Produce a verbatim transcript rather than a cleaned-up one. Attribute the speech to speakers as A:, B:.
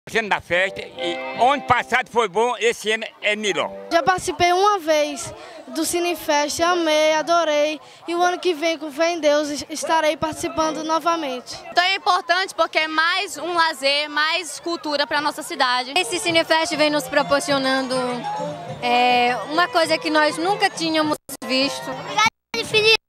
A: Sendo da festa, e ano passado foi bom, esse ano é melhor.
B: Já participei uma vez do Cinefest, amei, adorei, e o ano que vem, com fé em Deus, estarei participando novamente.
C: Então é importante porque é mais um lazer, mais cultura para a nossa cidade.
D: Esse Cinefest vem nos proporcionando é, uma coisa que nós nunca tínhamos visto.
E: Obrigada,